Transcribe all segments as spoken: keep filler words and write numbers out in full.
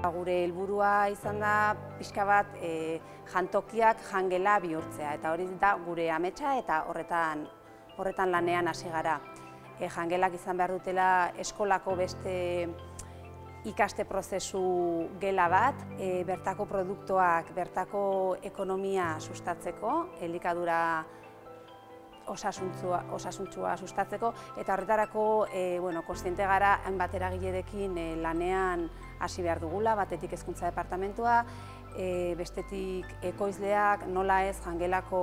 Gure helburua izan da pixka bat e, jantokiak jangela bihurtzea, eta hori da gure ametsa eta horretan, horretan lanean hasi gara. E, jangelak izan behar dutela eskolako beste ikaste prozesu gela bat, e, bertako produktuak, bertako ekonomia sustatzeko, elikadura osasuntsua, osasuntsua sustatzeko, eta horretarako e, bueno, kontziente gara hainbat eragileekin e, lanean hasi behar dugula, batetik hezkuntza departamentua, e, bestetik ekoizleak, nola ez jangelako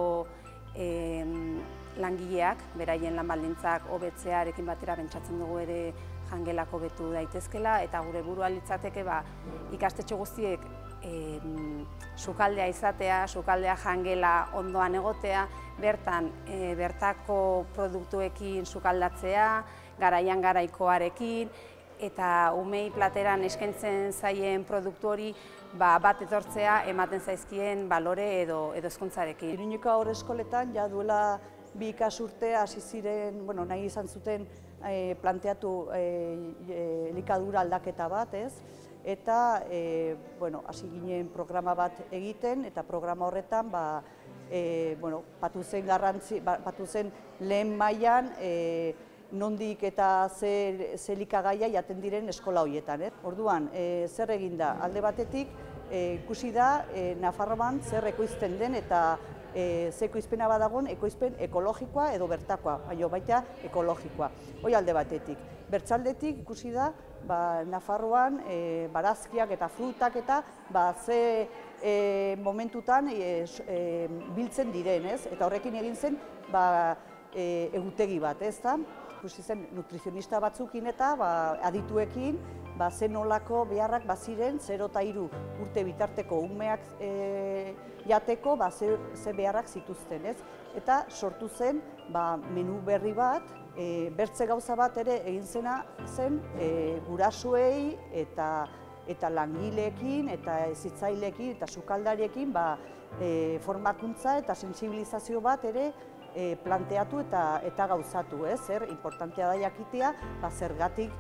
e, langileak, beraien lan baldintzak hobetzearekin batera pentsatzen dugu ere jangelak hobetu daitezkela, eta gure burua litzateke ba, ikastetxe guztiek e, sukaldea izatea, sukaldea jangela ondoan egotea, bertan e, bertako produktuekin sukaldatzea, garaian garaikoarekin, eta umei plateran eskaintzen zaien produktu hori ba, bat etortzea ematen zaizkien balore edo, edo hezkuntzarekin. Iruñeko haurreskoletan ja duela bi ikasturte hasi ziren, bueno, nahi izan zuten e, planteatu e, e, elikadura aldaketa bat, ez? Eta e, bueno, hasi ginen programa bat egiten, eta programa horretan ba, e, bueno, batu zen garrantzi, batu zen lehen mailan e, nondik eta ze, ze elikagaia jaten diren eskola horietan. Eh? Orduan, e, zer egin da? Alde batetik, e, ikusi da e, Nafarroan zer ekoizten den eta e, ze ekoizpena badagoen, ekoizpen ekologikoa edo bertakoa, baina baita ekologikoa. Hoi alde batetik. Bertzaldetik ikusi da, ba, Nafarroan e, barazkiak eta frutak eta ba, ze e, momentutan e, e, biltzen diren, ez? Eta horrekin egin zen ba, e, egutegi bat, ez da? Ikusi zen nutrizionista batzukin eta ba, adituekin ba, ze nolako beharrak baziren zero eta hiru urte bitarteko umeak e, jateko ba, ze, ze beharrak zituzten, ez? Eta sortu zen ba, menu berri bat, e, bertze gauza bat ere egin zena zen e, gurasoei eta eta langileekin eta hezitzaileekin eta sukaldariekin ba, e, formakuntza eta sentsibilizazio bat ere E, planteatu eta, eta gauzatu, ez? Zer, importantea da jakitea, ba, zergatik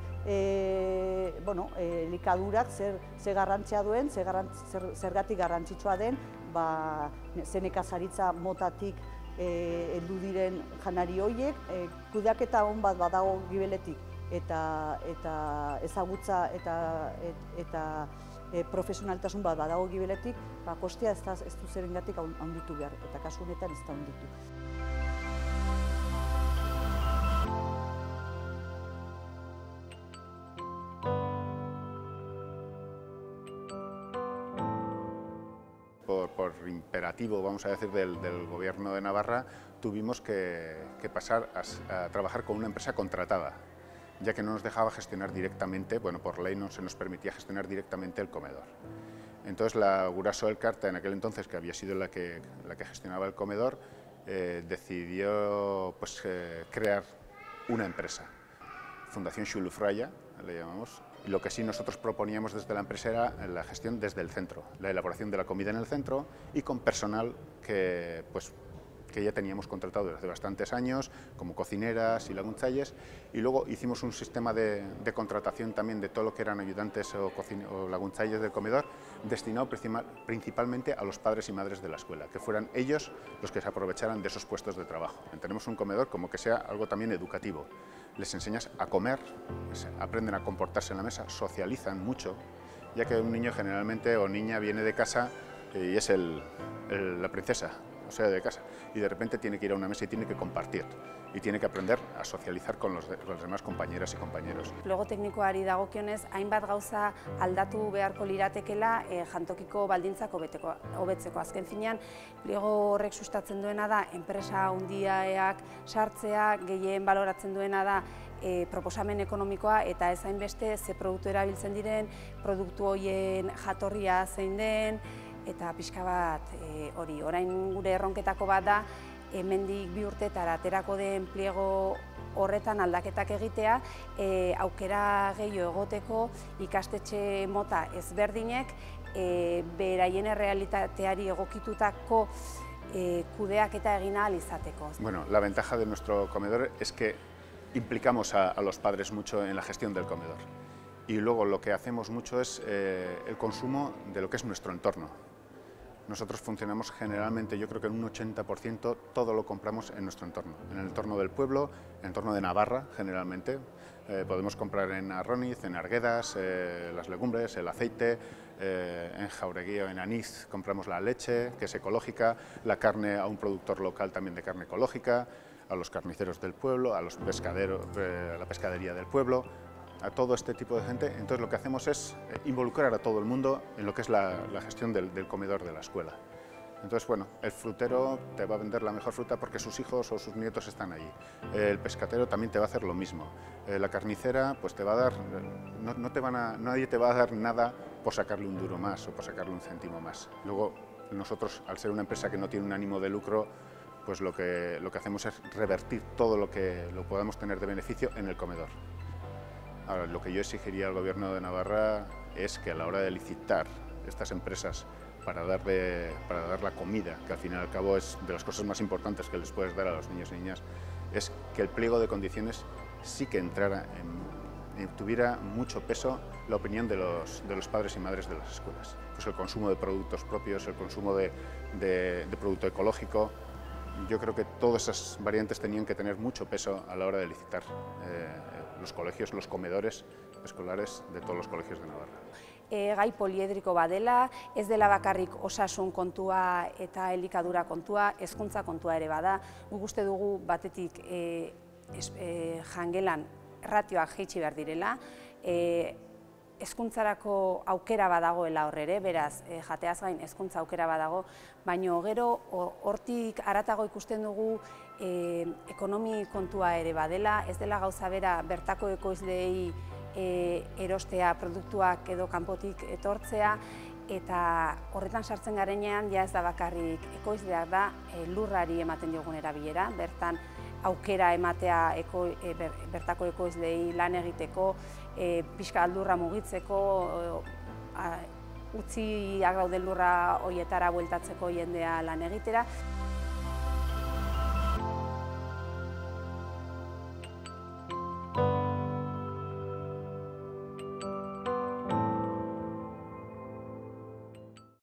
e, bueno, e, elikadurak zer, zer garrantzia duen, zer, zer, zergatik garrantzitsua den, ba, ze nekazaritza motatik e, heldu diren janari horiek, e, kudeaketa on bat badago gibeletik eta, eta ezagutza eta, et, eta e, profesionaltasun bat badago gibeletik, ba, kostea ez, da, ez du zerengatik handitu behar, eta kasu honetan ez da handitu. Por, por imperativo, vamos a decir, del, del Gobierno de Navarra, tuvimos que, que pasar a, a trabajar con una empresa contratada, ya que no nos dejaba gestionar directamente, bueno, por ley no se nos permitía gestionar directamente el comedor. Entonces la Guraso Elkarta, en aquel entonces, que había sido la que, la que gestionaba el comedor, eh, decidió pues, eh, crear una empresa, Fundación Xulufraya, le llamamos. Y lo que sí nosotros proponíamos desde la empresa era la gestión desde el centro, la elaboración de la comida en el centro y con personal que, pues, que ya teníamos contratado desde hace bastantes años, como cocineras y laguntzalles, y luego hicimos un sistema de, de contratación también de todo lo que eran ayudantes o, o laguntzalles del comedor, destinado principalmente a los padres y madres de la escuela, que fueran ellos los que se aprovecharan de esos puestos de trabajo. Tenemos un comedor como que sea algo también educativo. Les enseñas a comer, aprenden a comportarse en la mesa, socializan mucho, ya que un niño generalmente o niña viene de casa y es el, el, la princesa, o sea, de casa, y de repente tiene que ir a una mesa y tiene que compartir, y tiene que aprender a socializar con los, con los demás compañeras y compañeros. Plego teknikoari dagokionez, hainbat gauza aldatu beharko liratekela e, jantokiko baldintzak hobeteko, hobetzeko. Azken finean, plego horrek sustatzen duena da, enpresa handiak sartzea, gehien baloratzen duena da, E, proposamen ekonomikoa eta ez hainbeste ze produktu erabiltzen diren, produktu horien jatorria zein den, eta pixka bat e, hori. Orain gure erronketako bat da, hemendik bi urtetara aterako den pliego horretan aldaketak egitea, e, aukera gehiago egoteko ikastetxe mota ezberdinek e, beraien errealitateari egokitutako e, kudeaketa egin ahal izateko. Bueno, la ventaja de nuestro comedor es que implicamos a, a los padres mucho en la gestión del comedor. Y luego lo que hacemos mucho es eh, el consumo de lo que es nuestro entorno. Nosotros funcionamos generalmente, yo creo que en un ochenta por ciento todo lo compramos en nuestro entorno, en el entorno del pueblo, en el entorno de Navarra generalmente. Eh, podemos comprar en Arroniz, en Arguedas, eh, las legumbres, el aceite, eh, en Jauregui o en Anís compramos la leche, que es ecológica, la carne a un productor local también de carne ecológica, a los carniceros del pueblo, a los pescaderos, eh, a la pescadería del pueblo, a todo este tipo de gente. Entonces lo que hacemos es involucrar a todo el mundo en lo que es la, la gestión del, del comedor de la escuela. Entonces, bueno, el frutero te va a vender la mejor fruta porque sus hijos o sus nietos están allí. El pescatero también te va a hacer lo mismo. La carnicera, pues te va a dar, no, no te van a, nadie te va a dar nada por sacarle un duro más o por sacarle un céntimo más. Luego, nosotros, al ser una empresa que no tiene un ánimo de lucro, pues lo que, lo que hacemos es revertir todo lo que lo podamos tener de beneficio en el comedor. Ahora, lo que yo exigiría al Gobierno de Navarra es que a la hora de licitar estas empresas para dar, de, para dar la comida, que al fin y al cabo es de las cosas más importantes que les puedes dar a los niños y niñas, es que el pliego de condiciones sí que entrara, en, en, tuviera mucho peso la opinión de los, de los padres y madres de las escuelas. Pues el consumo de productos propios, el consumo de, de, de producto ecológico. Yo creo que todas esas variantes tenían que tener mucho peso a la hora de licitar eh, los colegios, los comedores escolares de todos los colegios de Navarra. E, gai poliedriko badela, ez dela bakarrik osasun kontua eta elikadura kontua, hezkuntza kontua ere bada. Guk uste dugu batetik e, es, e, jangelan ratioak jaitsi behar direla, e, hezkuntzarako aukera badagoela hor ere, beraz, e, jateaz gain hezkuntza aukera badago, baina gero hortik haratago ikusten dugu e, ekonomi kontua ere badela, ez dela gauza bera bertako ekoizleei e, erostea produktuak edo kanpotik etortzea, eta horretan sartzen garenean ja ez da bakarrik ekoizleak da e, lurrari ematen diogun erabilera, bertan aukera ematea eko, e, ber, bertako ekoizleei lan egiteko, e, pixka lurra mugitzeko, e, utziak dauden lurra horietara bueltatzeko jendea lan egitera.